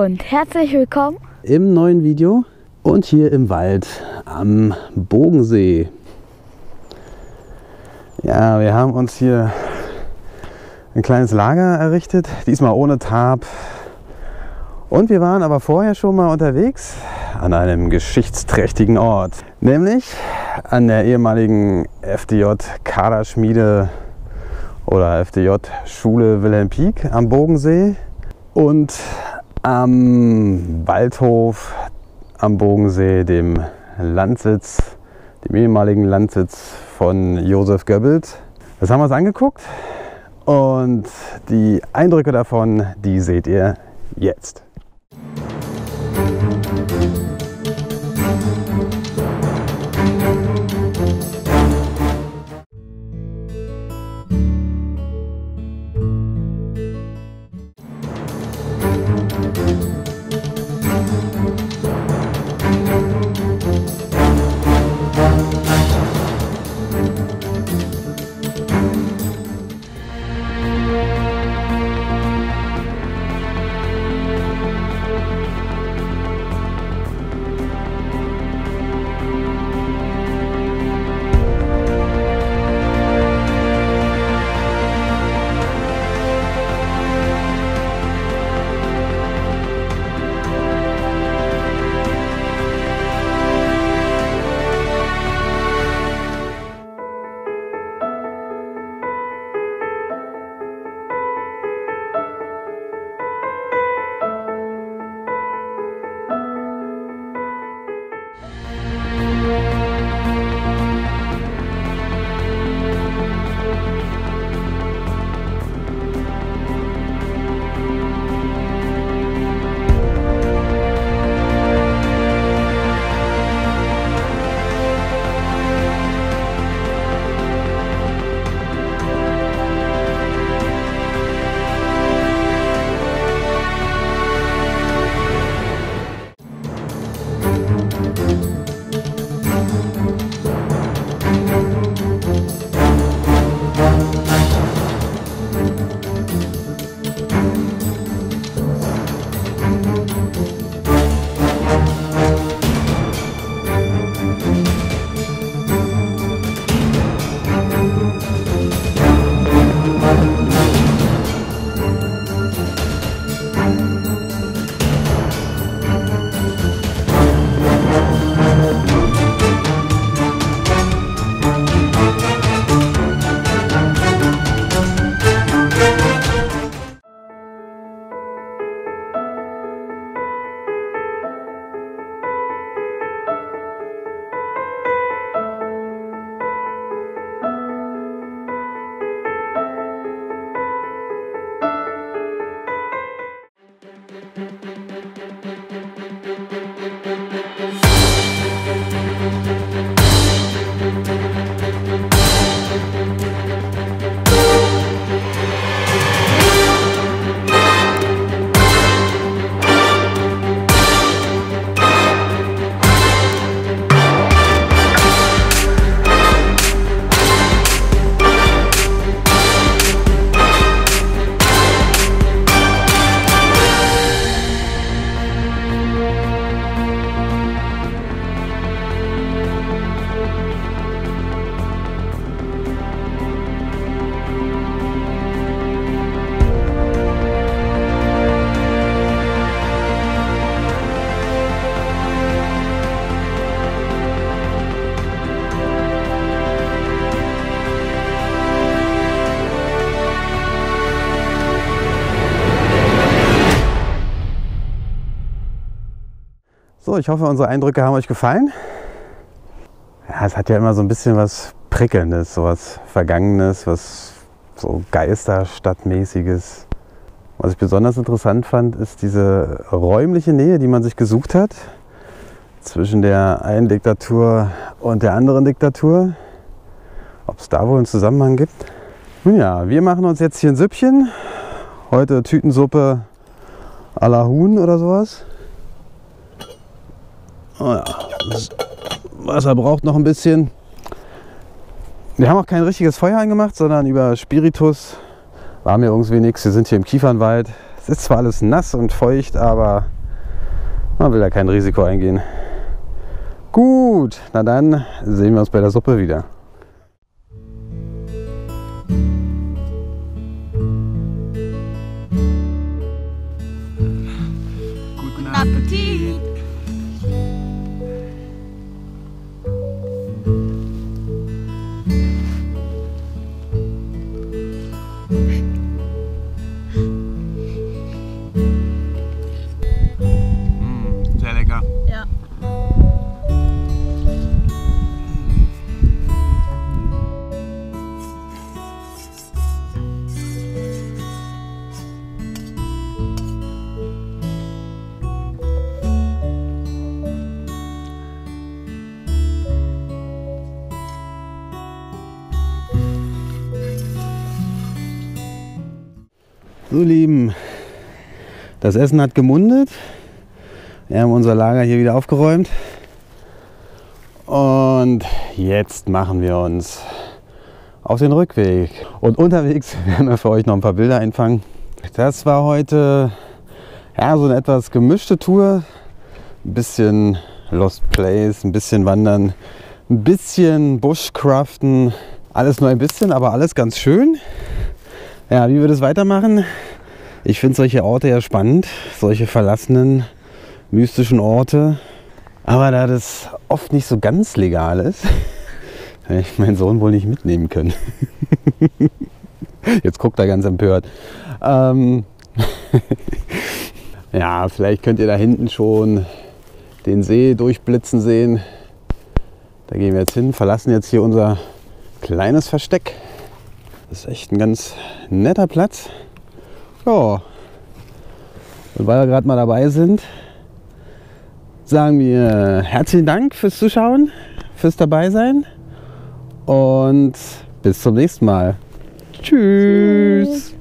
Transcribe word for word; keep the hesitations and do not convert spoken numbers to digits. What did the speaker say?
und herzlich willkommen im neuen Video und hier im Wald am Bogensee. Ja, wir haben uns hier ein kleines Lager errichtet, diesmal ohne Tarp. Und wir waren aber vorher schon mal unterwegs an einem geschichtsträchtigen Ort, nämlich an der ehemaligen F D J-Kaderschmiede oder F D J-Schule Wilhelm Pieck am Bogensee und am Waldhof am Bogensee, dem Landsitz, dem ehemaligen Landsitz von Joseph Goebbels. Das haben wir uns angeguckt und die Eindrücke davon, die seht ihr jetzt. So, ich hoffe, unsere Eindrücke haben euch gefallen. Ja, es hat ja immer so ein bisschen was Prickelndes, so was Vergangenes, was so Geisterstadtmäßiges. Was ich besonders interessant fand, ist diese räumliche Nähe, die man sich gesucht hat zwischen der einen Diktatur und der anderen Diktatur. Ob es da wohl einen Zusammenhang gibt? Nun ja, wir machen uns jetzt hier ein Süppchen. Heute Tütensuppe à la Huhn oder sowas. Oh ja, das Wasser braucht noch ein bisschen. Wir haben auch kein richtiges Feuer angemacht, sondern über Spiritus. War mir irgendwie nichts. Wir sind hier im Kiefernwald. Es ist zwar alles nass und feucht, aber Man will da kein Risiko eingehen. Gut, na dann sehen wir uns bei der Suppe wieder. Guten Appetit! Mm, sehr lecker. Ja. So Lieben, das Essen hat gemundet. Wir haben unser Lager hier wieder aufgeräumt. Und jetzt machen wir uns auf den Rückweg. Und unterwegs werden wir für euch noch ein paar Bilder einfangen. Das war heute ja, so eine etwas gemischte Tour. Ein bisschen Lost Place, ein bisschen Wandern, ein bisschen Bushcraften. Alles nur ein bisschen, aber alles ganz schön. Ja, wie wir das weitermachen? Ich finde solche Orte ja spannend, solche verlassenen, mystischen Orte. Aber da das oft nicht so ganz legal ist, werde ich meinen Sohn wohl nicht mitnehmen können. Jetzt guckt er ganz empört. Ähm ja, vielleicht könnt ihr da hinten schon den See durchblitzen sehen. Da gehen wir jetzt hin, verlassen jetzt hier unser kleines Versteck. Das ist echt ein ganz netter Platz. Ja. Und weil wir gerade mal dabei sind, sagen wir herzlichen Dank fürs Zuschauen, fürs Dabeisein und bis zum nächsten Mal. Tschüss. Tschüss.